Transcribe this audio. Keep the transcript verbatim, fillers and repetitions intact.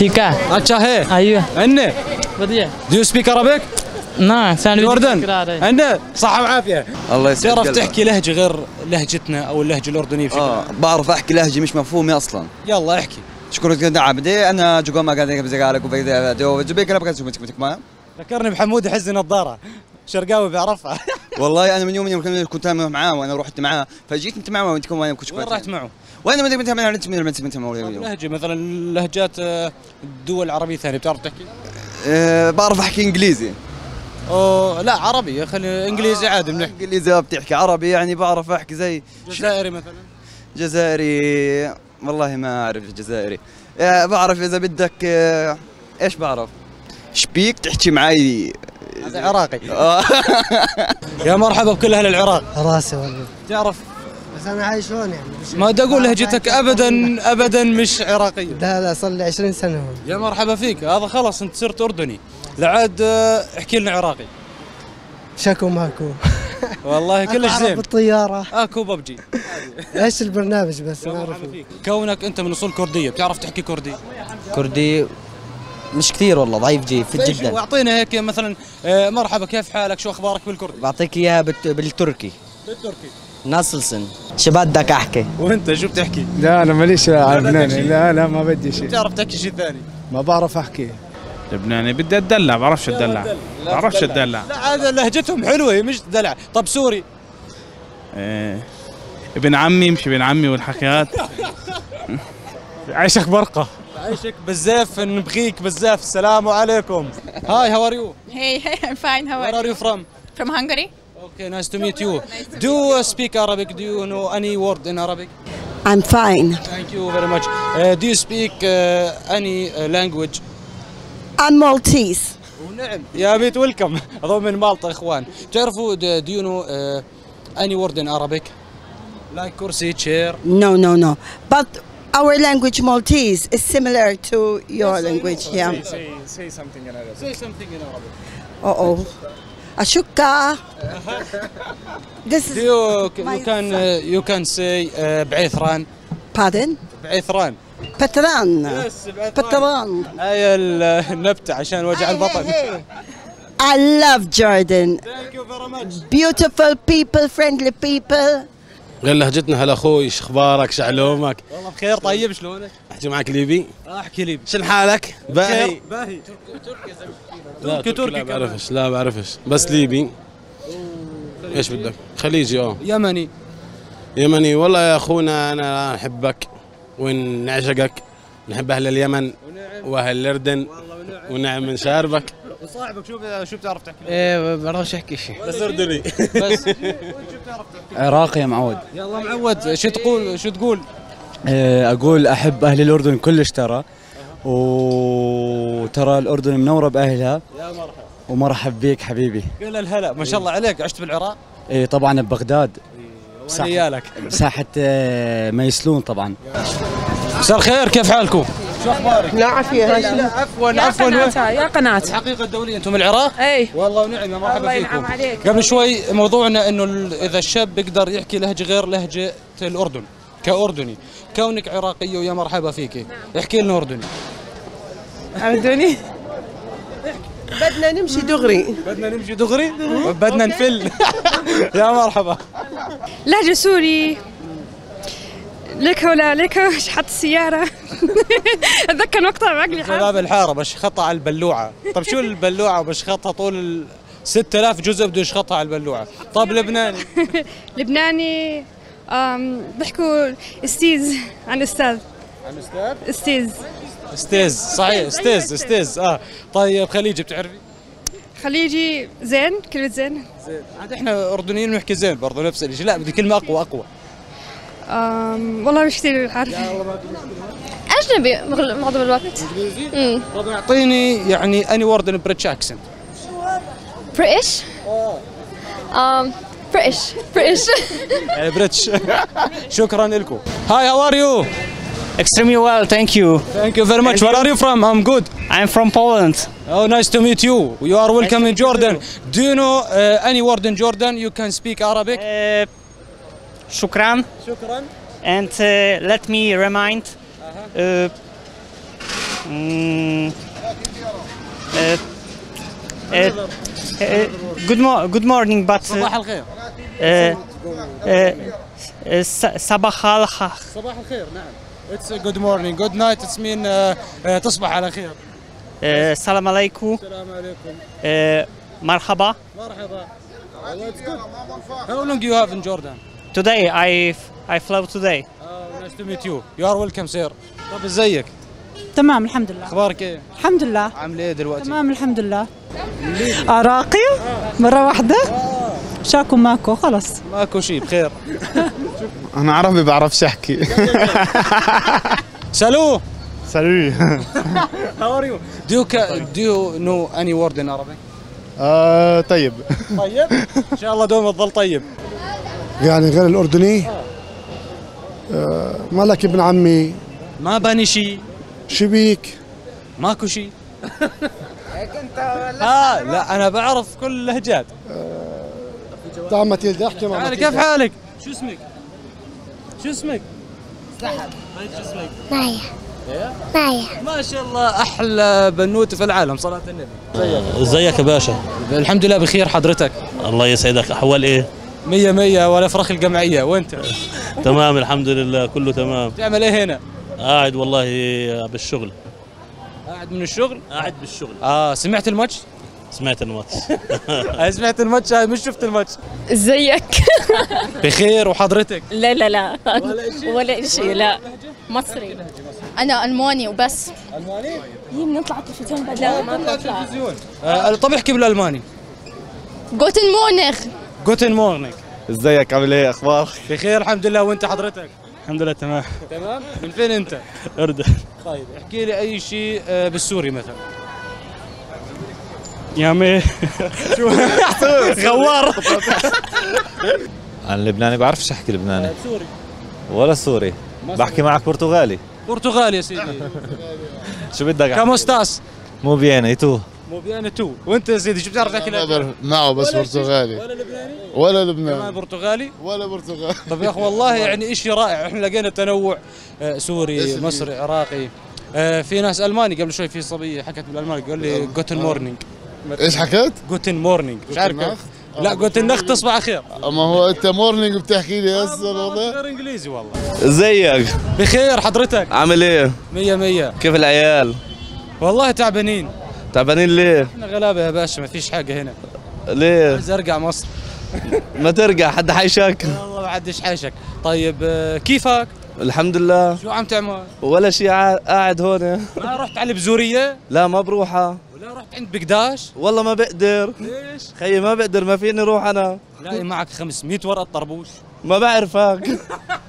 ठीक है अच्छा है ايوه انه बढ़िया Do you speak Arabic نعم ساندويتش جوردن انه صحة وعافية الله يسعدك. تعرف تحكي لهجة غير لهجتنا او اللهجة الأردنية بشكل اه عام بعرف احكي لهجه مش مفهومه اصلا. يلا احكي شكرا جدا عبدي انا جوكو ما قاعد بزقالك وبيك انا بقى شو ما ذكرني بحمود يحز نظارة شرقاوي بيعرفها والله انا من يوم من يوم كنت معاه وانا رحت معاه فجيت انت معاه وانت كمان كنت وين رحت معه؟ وانا من انت من انت من انت لهجة مثلا لهجات الدول العربية ثانية بتعرف تحكي؟ أه بعرف احكي انجليزي. أوه لا عربي خلي انجليزي عادي بنحكي. انجليزي بتحكي عربي يعني بعرف احكي زي جزائري مثلا. جزائري والله ما اعرف الجزائري. أه بعرف اذا بدك أه ايش بعرف؟ شبيك تحكي معي هذا عراقي. يا مرحبا بكل اهل العراق. راسي والله. تعرف بس انا عايش هون يعني ما بدي اقول لهجتك ابدا ابدا مش عراقيه. لا لا صار لي عشرين سنه هون. يا مرحبا فيك هذا خلاص انت صرت اردني. لعاد احكي لنا عراقي. شكو ماكو. والله كلش زين. بالطياره. اكو ببجي. ايش البرنامج بس ما اعرف. كونك انت من اصول كرديه بتعرف تحكي كردي؟ كردي مش كثير والله ضعيف جيد جدا. واعطينا هيك مثلا مرحبا كيف حالك شو اخبارك بالكردي؟ بعطيك اياها بالتركي. بالتركي. ناصلسن شو بدك احكي؟ وانت شو بتحكي؟ لا انا ماليش لبناني لا لا ما بدي شيء. بتعرف تحكي شيء ثاني؟ ما بعرف احكي لبناني بدي اتدلع بعرفش اتدلع بعرفش اتدلع. لا هذا لهجتهم حلوه هي مش دلع. طب سوري؟ ايه ابن عمي مش ابن عمي والحكيات. عيشك برقه. عيشك بزاف نبغيك بزاف. السلام عليكم. هاي هاو ار يو؟ Hey, hey, I'm fine. How Where are are you from? From Hungary. Okay, nice to meet you. Do you speak Arabic? Do you know any word in Arabic? I'm fine. Thank you very much. Uh, do you speak uh, any uh, language? I'm Maltese. ونعم يا بيت ويلكم. هذول من مالطا اخوان. بتعرفوا do you know uh, any word in Arabic? Like kursi, chair? No, no, no. But our language Maltese is similar to your yes, language. Yeah. Say, say, say something in Arabic. Say something in Arabic. Uh oh. Ashukka. This is. Do you, you can uh, you can say uh, بعثران. Pardon? بعثران. بتران. Yes, بتران. هاي النبتة عشان وجع البطن. I love Jordan. Thank you very much. Beautiful people, friendly people. غير لهجتنا هلا اخوي ايش اخبارك شعلومك؟ والله بخير طيب شلونك؟ احكي معك ليبي؟ اه احكي ليبي. شن حالك؟ باهي باهي تركي تركي تركي لا بعرفش لا بعرفش بس ليبي. ايش بدك؟ خليجي اه يمني. يمني والله يا اخونا انا احبك ونعشقك نحب اهل اليمن واهل الاردن ونعم من شاربك. وصاحبك شو شو بتعرف تحكي؟ ايه ما بعرفش احكي شيء بس اردني. بس شو بتعرف تحكي؟ عراقي يا معود. يلا معود شو تقول شو تقول؟ اقول احب اهل الاردن كلش ترى وترى الاردن منوره باهلها. يا مرحبا. ومرحب بيك حبيبي. قول الهلا ما شاء الله عليك. عشت بالعراق؟ ايه طبعا ببغداد. وين مساحه ميسلون طبعا. مساء الخير كيف حالكم؟ شو اخبارك؟ لا عافيه. عفوا عفوا يا قناة الحقيقه الدوليه انتم من العراق؟ اي والله ونعم يا مرحبا الله فيكم. ينعم عليك. قبل شوي موضوعنا انه اذا الشاب بيقدر يحكي لهجه غير لهجه الاردن كاردني. كونك عراقيه ويا مرحبا فيك احكي لنا اردني. اردني بدنا نمشي دغري. بدنا نمشي دغري بدنا نفل. يا مرحبا. لهجة سوري لك ولا لك حط السيارة. اتذكر مقطع بعقلي حاجة. باب الحارة بشخطها على البلوعة. طب شو البلوعة بشخطها طول ستة آلاف جزء بده يشخطها على البلوعة. طب لبناني. لبناني بيحكوا استيز عن استاذ. عن استاذ؟ استيز. استيز صحيح استيز استيز اه. طيب خليجي بتعرفي؟ خليجي زين كلمة زين. زين عاد احنا اردنيين بنحكي زين برضه نفس الشيء. لا بدي كلمة اقوى اقوى. أم والله مش كثير عارفة. أجنبي معظم الوقت. إنجليزي؟ طب اعطيني يعني اني وورد ان بريتش اكسنت. بريتش؟ اه. بريتش بريتش. بريتش. شكرا لكم. هاي هاو ار يو؟ extremely well thank you. Thank you very much. Where are you from? I'm good. I'm from Poland. Oh nice to meet you. You are welcome in Jordan. Do you know uh, any word in Jordan you can speak Arabic? Uh, شكرا. شكرا. And uh, let me remind uh, Mm, uh, uh, uh, good, mo- good morning, but uh, صباح الخير. uh, uh, uh, sa- صباح الخير. صباح الخير نعم. It's a good morning. Good night. It's mean uh, uh, تصبح على خير. Uh, السلام عليكم. السلام عليكم. Uh, مرحبا. مرحبا. Well, it's good. How long you have in Jordan? Today I I flew today. Oh, nice to meet you. You are welcome, sir. طب ازيك؟ تمام الحمد لله. اخبارك ايه؟ الحمد لله. عامل ايه دلوقتي؟ تمام الحمد لله. عراقي مرة واحدة. شاكو ماكو خلص. ماكو شيء بخير. انا عربي بعرفش احكي. سالو. سالوي. How are you? Do you ca- do you know any word in Arabic? آه طيب. طيب. ان شاء الله دوم تظل طيب. يعني غير الاردني آه مالك ابن عمي ما باني شيء. شبيك ماكو شيء. اه لا انا بعرف كل اللهجات. تعال ماتيلدا احكي مع تعال ماتيلدا. كيف حالك؟ شو اسمك؟ شو اسمك؟ سحر. شو اسمك؟ مايا. مايا. ما شاء الله احلى بنوته في العالم صلاة النبي. ازيك يا باشا؟ الحمد لله بخير حضرتك. الله يسعدك. احوال ايه؟ مية مية ولا فراخ الجمعية وانت؟ تمام الحمد لله كله تمام. تعمل ايه هنا؟ قاعد والله بالشغل. قاعد من الشغل؟ قاعد بالشغل. اه سمعت الماتش؟ سمعت الماتش. هاي سمعت الماتش هاي مش شفت الماتش. ازيك؟ بخير وحضرتك؟ لا لا لا ولا شيء لا مصري. انا الماني وبس. الماني؟ هي بنطلع على التلفزيون بعد لا ما بنطلع. آه طب احكي بالالماني. جوتن مونغ. جوتن مورنينج. ازيك عامل ايه اخبارك؟ بخير الحمد لله وانت حضرتك؟ الحمد لله تمام. تمام؟ من فين انت؟ اردن. طيب احكي لي اي شيء آه، بالسوري مثلا. يا مي غوار. عن اللبناني بعرفش احكي لبناني سوري ولا سوري. بحكي معك برتغالي. برتغالي يا سيدي. شو بدك احكي؟ كاموستاس؟ مو بيان اي تو. مو بيان تو. وانت يا سيدي شو بتعرف تحكي لبناني؟ معه بس ولا شي- برتغالي ولا لبناني؟ ولا كمان لبناني برتغالي؟ ولا برتغالي. طب يا اخي والله يعني شيء رائع. احنا لقينا تنوع آه، سوري مصري عراقي. آه، في ناس الماني. قبل شوي في صبيه حكت بالالماني قال لي جوتن مورنينج. ايش حكيت؟ جوتن مورنينج مش عارف كيف. لا جوتن نخ تصبح على خير. اما هو انت مورنينج بتحكي لي هسه الوضع. غير انجليزي والله. ازيك؟ بخير حضرتك؟ عامل ايه؟ مية مية. كيف العيال؟ والله تعبانين. تعبانين ليه؟ احنا غلابه يا باشا ما فيش حاجه هنا. ليه؟ عايز ارجع مصر. ما ترجع حد حيشك؟ والله ما حدش حاشك. طيب آه، كيفك؟ الحمد لله. شو عم تعمل؟ ولا شيء قاعد هون. ما رحت على البزوريه؟ لا ما بروحها. ولا رحت عند بقداش؟ والله ما بقدر. ليش؟ خيي ما بقدر ما فيني روح انا. لاقي معك خمسمية ورقه طربوش. ما بعرفك.